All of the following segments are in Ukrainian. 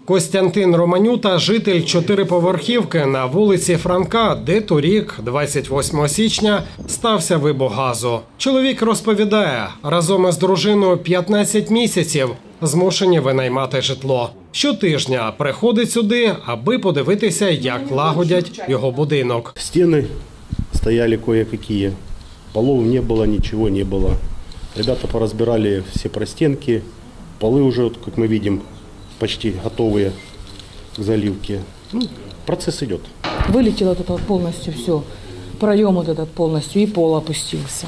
Костянтин Романюта – житель чотириповерхівки на вулиці Франка, де торік, 28 січня, стався вибух газу. Чоловік розповідає, разом із дружиною 15 місяців змушені винаймати житло. Щотижня приходить сюди, аби подивитися, як лагодять його будинок. Стіни стояли кое-какие, полов не було, нічого не було. Ребята поразбирали всі простенки, поли вже, як ми бачимо, почти готовые к заливке. Процесс идет. Вылетело тут полностью все. Проем вот этот полностью, и пол опустился.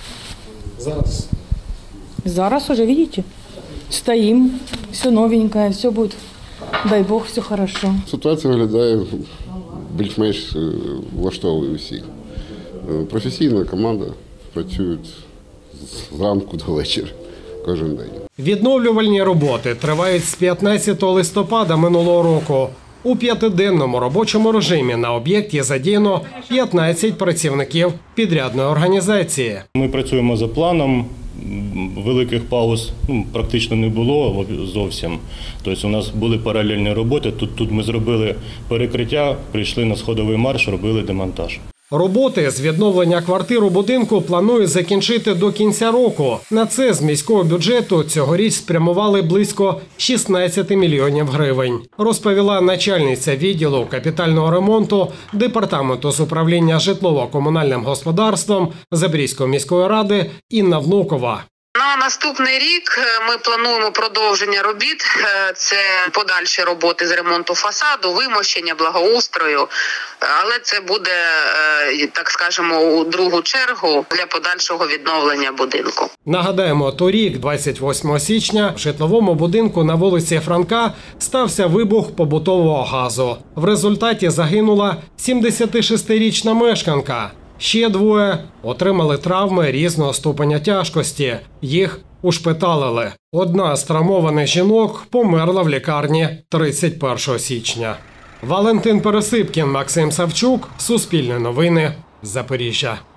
Зараз уже, видите, стоим, все новенькое, все будет, дай Бог, все хорошо. Ситуація виглядає більш-менш влаштовує усіх. Професійна команда працюють зранку до вечора кожен день. Відновлювальні роботи тривають з 15 листопада минулого року. У 5-денному робочому режимі на об'єкті задіяно 15 працівників підрядної організації. Ми працюємо за планом, великих пауз практично не було зовсім. Тобто у нас були паралельні роботи, тут ми зробили перекриття, прийшли на сходовий марш, робили демонтаж. Роботи з відновлення квартир у будинку планують закінчити до кінця року. На це з міського бюджету цьогоріч спрямували близько 16 мільйонів гривень, розповіла начальниця відділу капітального ремонту Департаменту з управління житлово-комунальним господарством Запорізької міської ради Інна Внукова. На наступний рік ми плануємо продовження робіт. Це подальші роботи з ремонту фасаду, вимощення, благоустрою. Але це буде, так скажемо, у другу чергу для подальшого відновлення будинку. Нагадаємо, торік, 28 січня, в житловому будинку на вулиці Франка стався вибух побутового газу. В результаті загинула 76-річна мешканка. Ще двоє отримали травми різного ступеня тяжкості. Їх ушпиталили. Одна з травмованих жінок померла в лікарні 31 січня. Валентин Пересипкін, Максим Савчук, Суспільне новини, Запоріжжя.